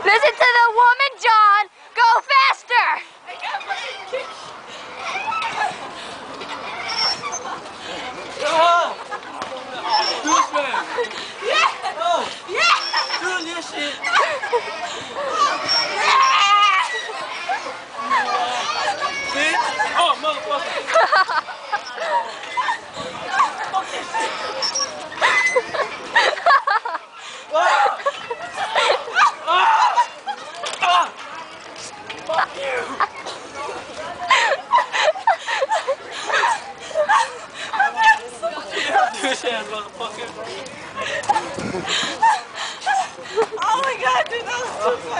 Listen to the woman, John. Go faster. Douchebag. Yeah. Oh. Yeah. Do this shit. Bitch. Oh, motherfucker. Fuck this shit. Fuck you. Douchebag, motherfucker. Oh my God, dude, that was so fun.